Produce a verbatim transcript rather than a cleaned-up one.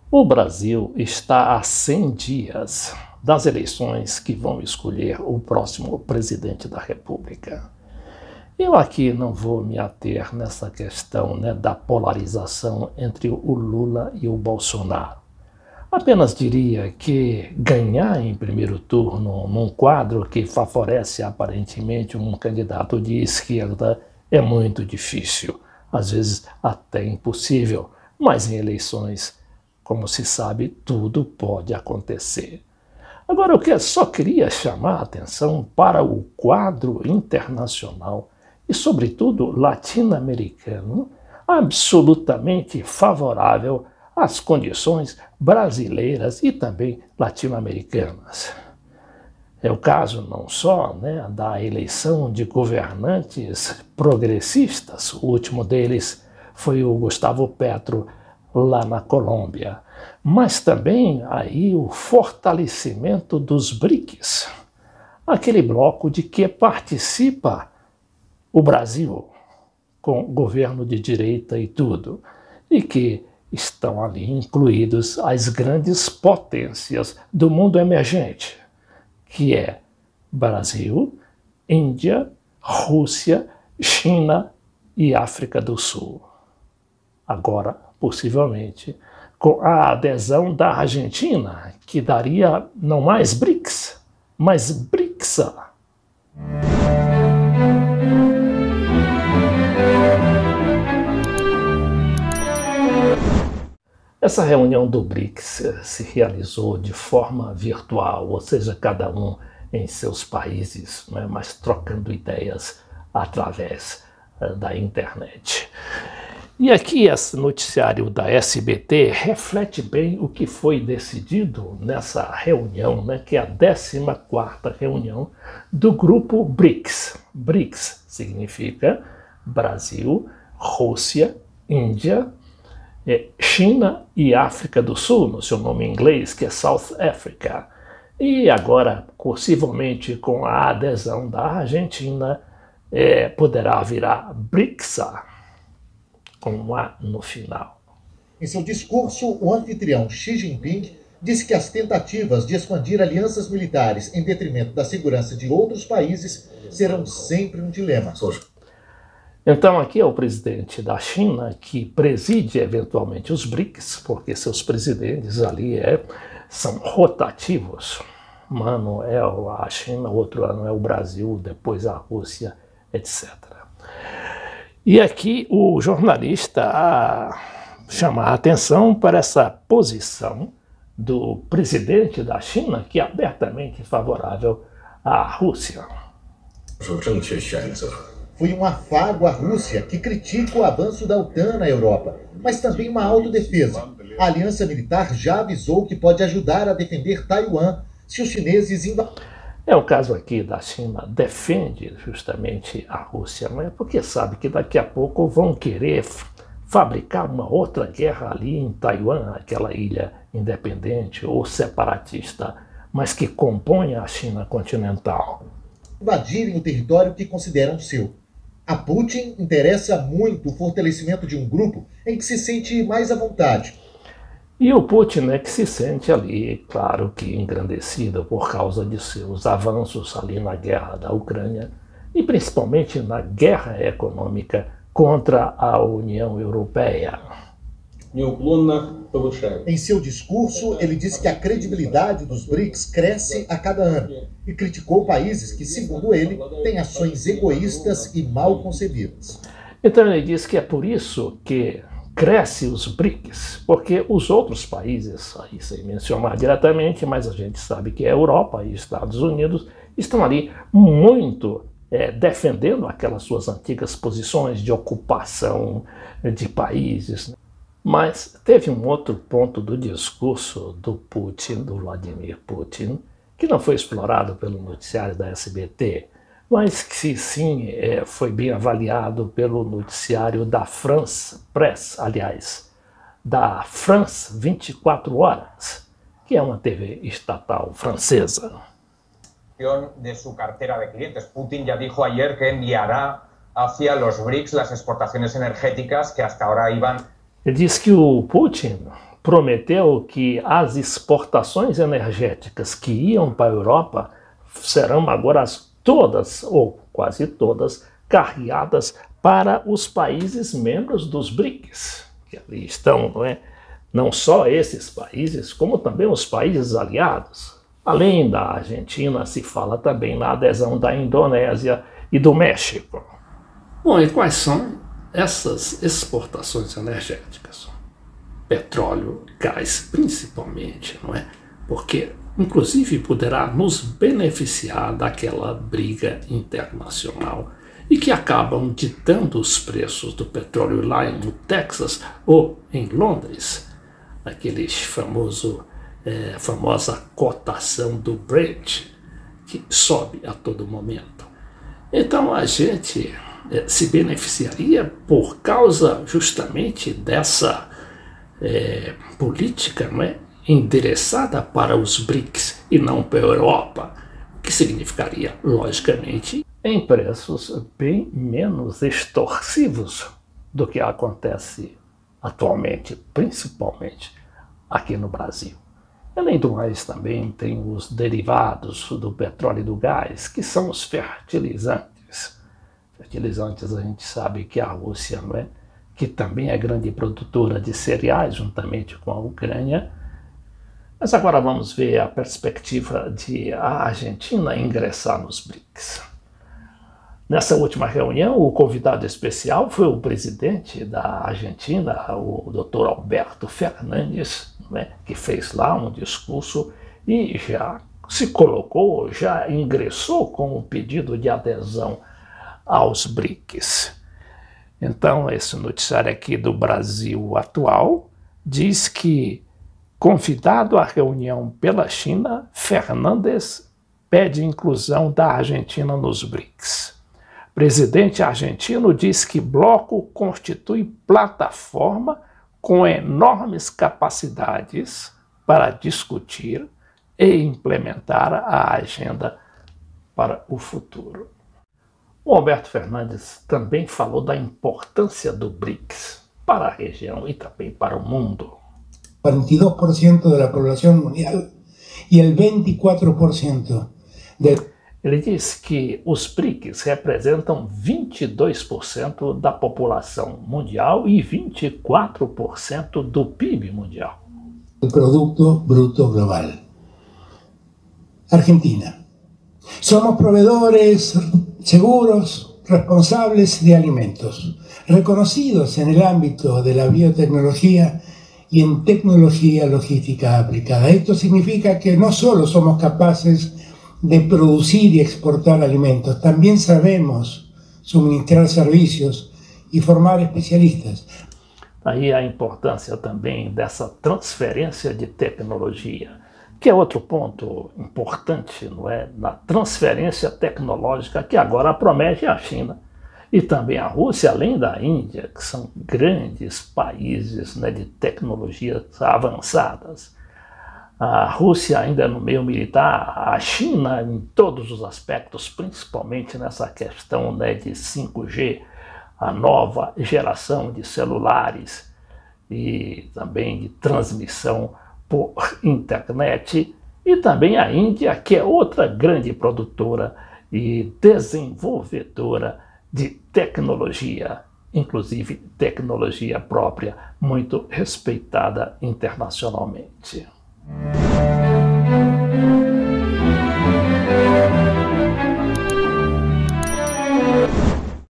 O Brasil está a cem dias das eleições que vão escolher o próximo presidente da República. Eu aqui não vou me ater nessa questão, né, da polarização entre o Lula e o Bolsonaro. Apenas diria que ganhar em primeiro turno num quadro que favorece aparentemente um candidato de esquerda é muito difícil, às vezes até impossível, mas em eleições, como se sabe, tudo pode acontecer. Agora, eu só queria chamar a atenção para o quadro internacional e, sobretudo, latino-americano, absolutamente favorável às condições brasileiras e também latino-americanas. É o caso não só, né, da eleição de governantes progressistas, o último deles foi o Gustavo Petro, lá na Colômbia, mas também aí o fortalecimento dos BRICS, aquele bloco de que participa o Brasil, com governo de direita e tudo, e que estão ali incluídos as grandes potências do mundo emergente, que é Brasil, Índia, Rússia, China e África do Sul. Agora, possivelmente, com a adesão da Argentina, que daria não mais BRICS, mas BRICSA. Essa reunião do BRICS se realizou de forma virtual, ou seja, cada um em seus países, né, mas trocando ideias através uh, da internet. E aqui esse noticiário da S B T reflete bem o que foi decidido nessa reunião, né, que é a décima quarta reunião do grupo BRICS. BRICS significa Brasil, Rússia, Índia, China e África do Sul, no seu nome em inglês, que é South Africa. E agora, possivelmente com a adesão da Argentina, é, poderá virar BRICSA, com um A no final. Em seu discurso, o anfitrião Xi Jinping disse que as tentativas de expandir alianças militares em detrimento da segurança de outros países serão sempre um dilema. Então aqui é o presidente da China que preside eventualmente os BRICS, porque seus presidentes ali é, são rotativos. Um ano é a China, outro ano é o Brasil, depois a Rússia, etcétera. E aqui o jornalista a, chama a atenção para essa posição do presidente da China, que é abertamente favorável à Rússia. Foi um afago à Rússia, que critica o avanço da OTAN na Europa, mas também uma autodefesa. A aliança militar já avisou que pode ajudar a defender Taiwan se os chineses invadirem. É o caso aqui da China, defende justamente a Rússia, mas porque sabe que daqui a pouco vão querer fabricar uma outra guerra ali em Taiwan, aquela ilha independente ou separatista, mas que compõe a China continental. Invadirem o território que consideram seu. A Putin interessa muito o fortalecimento de um grupo em que se sente mais à vontade. E o Putin é que se sente ali, claro que engrandecido por causa de seus avanços ali na guerra da Ucrânia e principalmente na guerra econômica contra a União Europeia. Em seu discurso, ele disse que a credibilidade dos BRICS cresce a cada ano e criticou países que, segundo ele, têm ações egoístas e mal concebidas. Então ele diz que é por isso que cresce os BRICS, porque os outros países, aí sem mencionar diretamente, mas a gente sabe que a Europa e Estados Unidos estão ali muito é, defendendo aquelas suas antigas posições de ocupação de países. Mas teve um outro ponto do discurso do Putin, do Vladimir Putin, que não foi explorado pelo noticiário da S B T, mas que sim é, foi bem avaliado pelo noticiário da France Press, aliás, da France vinte e quatro horas, que é uma T V estatal francesa. De su cartera de clientes. Putin ya dijo ayer que enviará hacia los BRICS las exportaciones energéticas que hasta ahora iban. Ele diz que o Putin prometeu que as exportações energéticas que iam para a Europa serão agora todas, ou quase todas, carreadas para os países membros dos BRICS, que ali estão, não é? Não só esses países, como também os países aliados. Além da Argentina, se fala também na adesão da Indonésia e do México. Bom, e quais são essas exportações energéticas? Petróleo, gás principalmente, não é? Porque, inclusive, poderá nos beneficiar daquela briga internacional e que acabam ditando os preços do petróleo lá no Texas ou em Londres, aquele famoso, é, famosa cotação do Brent, que sobe a todo momento. Então a gente é, se beneficiaria por causa justamente dessa é, política, não é, endereçada para os BRICS e não para a Europa, o que significaria, logicamente, em preços bem menos extorsivos do que acontece atualmente, principalmente aqui no Brasil. Além do mais, também tem os derivados do petróleo e do gás, que são os fertilizantes. Fertilizantes, a gente sabe que a Rússia, não é? Que também é grande produtora de cereais, juntamente com a Ucrânia. Mas agora vamos ver a perspectiva de a Argentina ingressar nos BRICS. Nessa última reunião, o convidado especial foi o presidente da Argentina, o doutor Alberto Fernandes, né, que fez lá um discurso e já se colocou, já ingressou com o pedido de adesão aos BRICS. Então, esse noticiário aqui do Brasil Atual diz que, convidado à reunião pela China, Fernandes pede inclusão da Argentina nos BRICS. Presidente argentino diz que bloco constitui plataforma com enormes capacidades para discutir e implementar a agenda para o futuro. O Alberto Fernandes também falou da importância do BRICS para a região e também para o mundo. cuarenta y dos por ciento da população mundial e o vinte e quatro por cento del... Ele diz que os BRICS representam vinte e dois por cento da população mundial e vinte e quatro por cento do P I B mundial. O Produto Bruto Global. Argentina. Somos proveedores seguros, responsables de alimentos, reconocidos en el ámbito de la biotecnología y en tecnología logística aplicada. Esto significa que no solo somos capaces de producir y exportar alimentos, también sabemos suministrar servicios y formar especialistas. Aí a importância também dessa transferência de tecnologia, que é outro ponto importante, não é? Na transferência tecnológica que agora promete a China e também a Rússia, além da Índia, que são grandes países, né, de tecnologias avançadas. A Rússia ainda no meio militar, a China em todos os aspectos, principalmente nessa questão, né, de cinco G, a nova geração de celulares e também de transmissão por internet, e também a Índia, que é outra grande produtora e desenvolvedora de tecnologia, inclusive tecnologia própria, muito respeitada internacionalmente.